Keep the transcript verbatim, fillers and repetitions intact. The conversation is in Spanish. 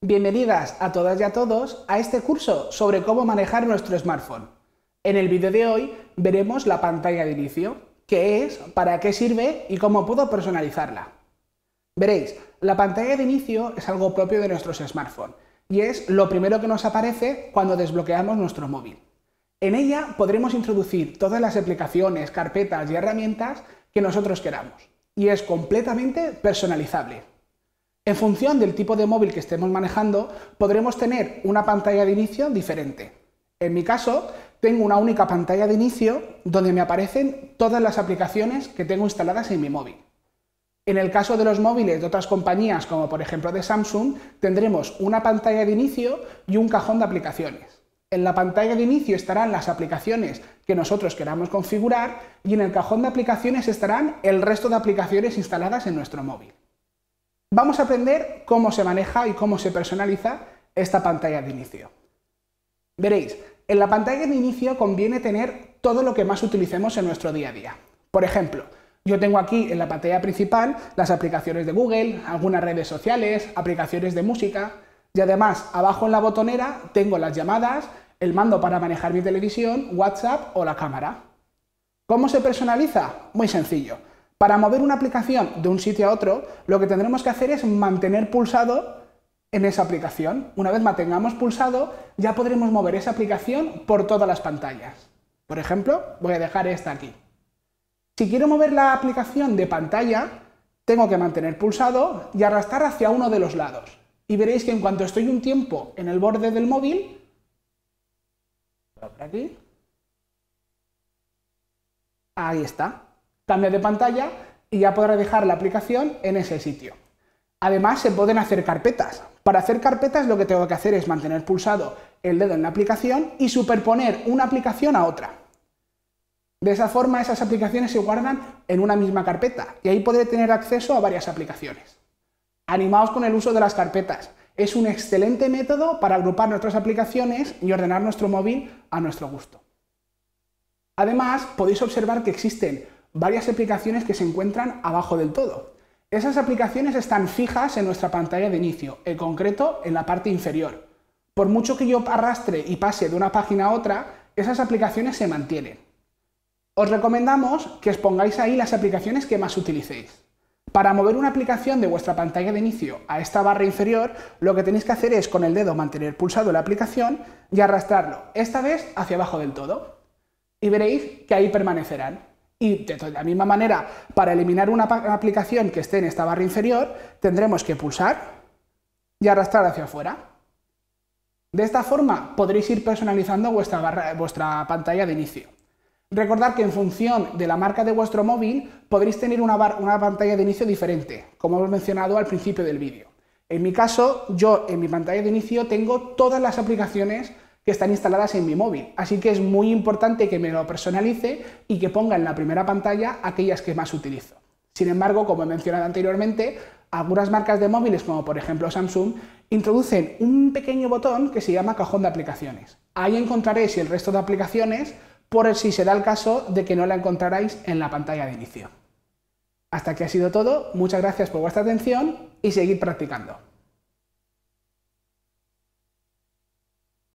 Bienvenidas a todas y a todos a este curso sobre cómo manejar nuestro smartphone. En el vídeo de hoy veremos la pantalla de inicio, qué es, para qué sirve y cómo puedo personalizarla. Veréis, la pantalla de inicio es algo propio de nuestros smartphones y es lo primero que nos aparece cuando desbloqueamos nuestro móvil. En ella podremos introducir todas las aplicaciones, carpetas y herramientas que nosotros queramos y es completamente personalizable. En función del tipo de móvil que estemos manejando, podremos tener una pantalla de inicio diferente. En mi caso, tengo una única pantalla de inicio donde me aparecen todas las aplicaciones que tengo instaladas en mi móvil. En el caso de los móviles de otras compañías, como por ejemplo de Samsung, tendremos una pantalla de inicio y un cajón de aplicaciones. En la pantalla de inicio estarán las aplicaciones que nosotros queramos configurar y en el cajón de aplicaciones estarán el resto de aplicaciones instaladas en nuestro móvil. Vamos a aprender cómo se maneja y cómo se personaliza esta pantalla de inicio. Veréis, en la pantalla de inicio conviene tener todo lo que más utilicemos en nuestro día a día. Por ejemplo, yo tengo aquí en la pantalla principal las aplicaciones de Google, algunas redes sociales, aplicaciones de música y además abajo en la botonera tengo las llamadas, el mando para manejar mi televisión, WhatsApp o la cámara. ¿Cómo se personaliza? Muy sencillo. Para mover una aplicación de un sitio a otro, lo que tendremos que hacer es mantener pulsado en esa aplicación. Una vez mantengamos pulsado, ya podremos mover esa aplicación por todas las pantallas. Por ejemplo, voy a dejar esta aquí. Si quiero mover la aplicación de pantalla, tengo que mantener pulsado y arrastrar hacia uno de los lados. Y veréis que en cuanto estoy un tiempo en el borde del móvil, por aquí, ahí está. Cambia de pantalla y ya podrá dejar la aplicación en ese sitio. Además, se pueden hacer carpetas. Para hacer carpetas lo que tengo que hacer es mantener pulsado el dedo en la aplicación y superponer una aplicación a otra. De esa forma, esas aplicaciones se guardan en una misma carpeta y ahí podré tener acceso a varias aplicaciones. Animaos con el uso de las carpetas. Es un excelente método para agrupar nuestras aplicaciones y ordenar nuestro móvil a nuestro gusto. Además, podéis observar que existen varias aplicaciones que se encuentran abajo del todo. Esas aplicaciones están fijas en nuestra pantalla de inicio, en concreto en la parte inferior. Por mucho que yo arrastre y pase de una página a otra, esas aplicaciones se mantienen. Os recomendamos que os pongáis ahí las aplicaciones que más utilicéis. Para mover una aplicación de vuestra pantalla de inicio a esta barra inferior, lo que tenéis que hacer es con el dedo mantener pulsado la aplicación y arrastrarlo, esta vez hacia abajo del todo. Y veréis que ahí permanecerán. Y de la misma manera, para eliminar una aplicación que esté en esta barra inferior, tendremos que pulsar y arrastrar hacia afuera. De esta forma podréis ir personalizando vuestra, barra, vuestra pantalla de inicio. Recordad que en función de la marca de vuestro móvil podréis tener una, bar, una pantalla de inicio diferente, como hemos mencionado al principio del vídeo. En mi caso, yo en mi pantalla de inicio tengo todas las aplicaciones que están instaladas en mi móvil, así que es muy importante que me lo personalice y que ponga en la primera pantalla aquellas que más utilizo. Sin embargo, como he mencionado anteriormente, algunas marcas de móviles, como por ejemplo Samsung, introducen un pequeño botón que se llama cajón de aplicaciones. Ahí encontraréis el resto de aplicaciones por si se da el caso de que no la encontraráis en la pantalla de inicio. Hasta aquí ha sido todo, muchas gracias por vuestra atención y seguid practicando.